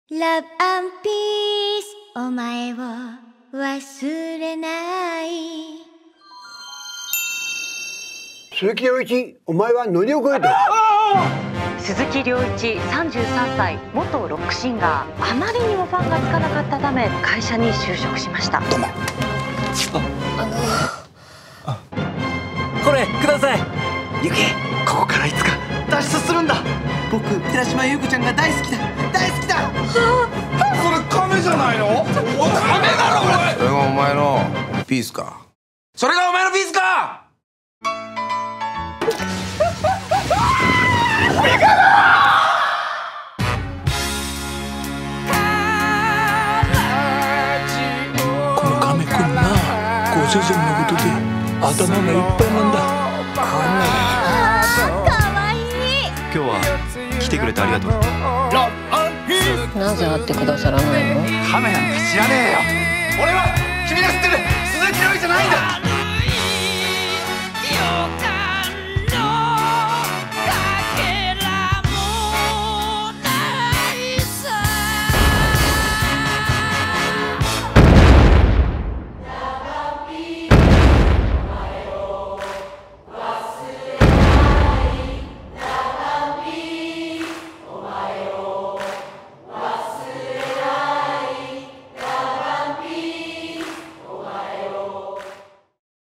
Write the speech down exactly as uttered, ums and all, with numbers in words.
ラブピースお前を忘れない。 鈴木亮一、お前は乗り遅れた。 鈴木亮一さんじゅうさんさい、元ロックシンガー。あまりにもファンがつかなかったため会社に就職しました。 どうも。 あのあこれください。ゆき、ここからいつか脱出するんだ。僕、寺島優子ちゃんが大好きだ大好きだ。 それ亀じゃないの？お亀だろこれ。 それがお前のピースか。それがお前のピースか。 この亀くんな、ご主人のことで頭がいっぱいなんだ。 今日は来てくれてありがとう。 なぜ会ってくださらないの？ 亀なんか知らねえよ。俺は君が知ってる鈴木亮一じゃないんだ。